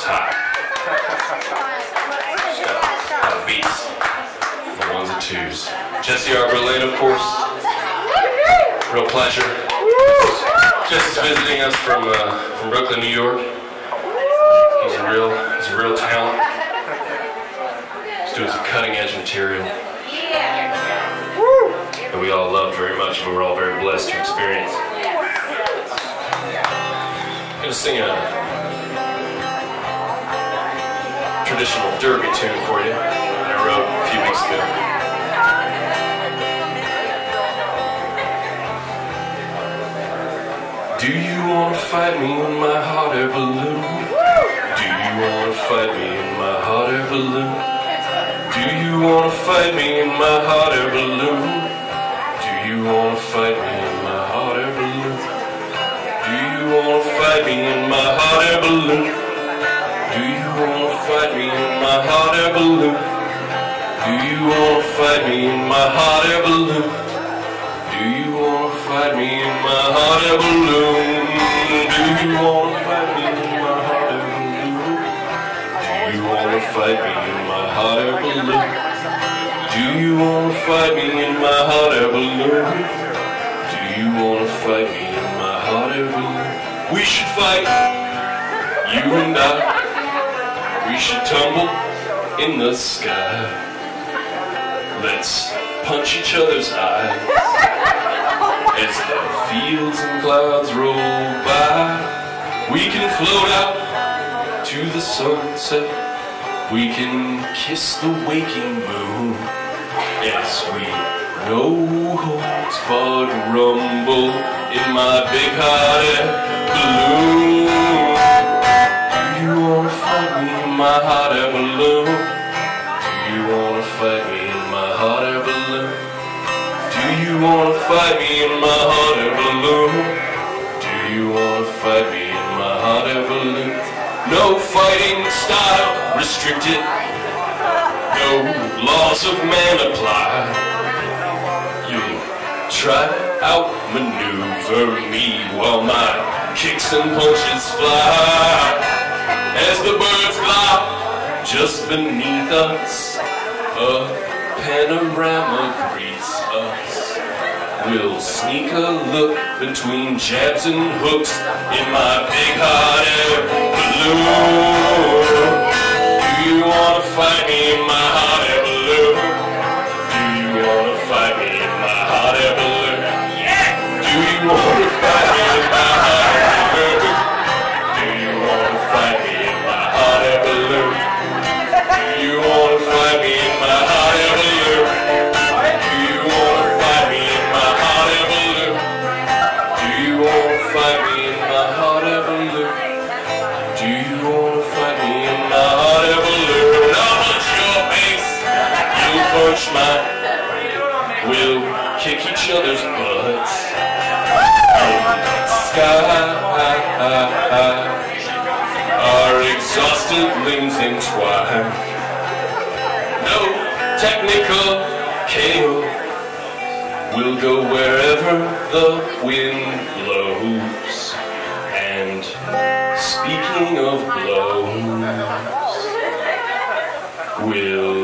hot. Got beats. The ones and twos. Jesse Arborlane, of course. Real pleasure. Jesse's visiting us from Brooklyn, New York. He's a real talent. He's doing some cutting edge material that we all love very much, and we're all very blessed to experience. I'm gonna sing a traditional derby tune for you that I wrote a few weeks ago. Do you want to fight me in my hot air balloon? Do you want to fight me in my hot air balloon? Do you want to fight me in my hot air balloon? Do you want to fight me in my hot air balloon? Do you want to fight me in my hot air balloon? Do you want to fight me in my hot air balloon? Do you want to fight me in my hot air balloon? Do you want to fight me in my hot air balloon? Do you want to fight me in my hot air balloon? Do you want to fight me in my hot air balloon? Do you want to fight me in my hot air balloon? Do you want to fight me in my hot air balloon? We should fight, you and I. We should tumble in the sky. Let's punch each other's eyes as the fields and clouds roll by. We can float out to the sunset. We can kiss the waking moon as we no holds barred rumble in my big hot air balloon. Do you wanna fight me in my hot air balloon? Do you wanna fight me in my hot air balloon? Do you wanna fight me in my hot air balloon? Do you wanna fight me in my hot air balloon? No fighting style restricted. No laws of man apply. You'll try to outmaneuver me while my kicks and punches fly. As the birds fly just beneath us, a panorama greets us. We'll sneak a look between jabs and hooks in my big hot air balloon. Do you wanna fight me in my hot air balloon? Do you wanna fight me in my hot air balloon? Do you wanna fight me in my hot air balloon? Do you wanna fight me in my hot air balloon? Do you wanna fight me in my hot air balloon? Do you wanna fight me in my hot air balloon? Do you wanna fight me in my hot air balloon? Do you wanna fight me in my hot air balloon? I'll punch your face, you'll punch mine. We'll kick each other's butts in the sky. Our exhausted limbs entwine. No technical KO. We'll go wherever the wind blows. And speaking of blows, we'll